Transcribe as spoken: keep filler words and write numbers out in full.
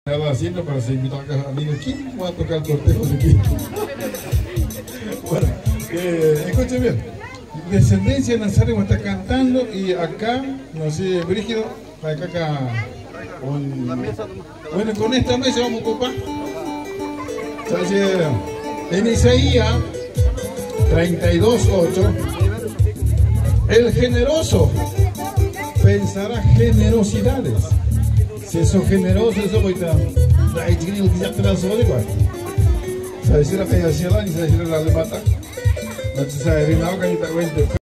Estaba haciendo para se invitar a mí. ¿Quién va a tocar el cortejo de aquí? Bueno, eh, escuchen bien. Descendencia Nazario está cantando y acá, no sé, Brígido, acá, acá. Un... Bueno, con esta mesa vamos a ocupar. Entonces, en Isaías treinta y dos, ocho, el generoso pensará generosidades. Si sos generoso, eso voy a la chiquilla que ya te la soy igual. ¿Sabes si la calle hacia la ni sabes si la le mata? No te sabes, no, que ni te cuento.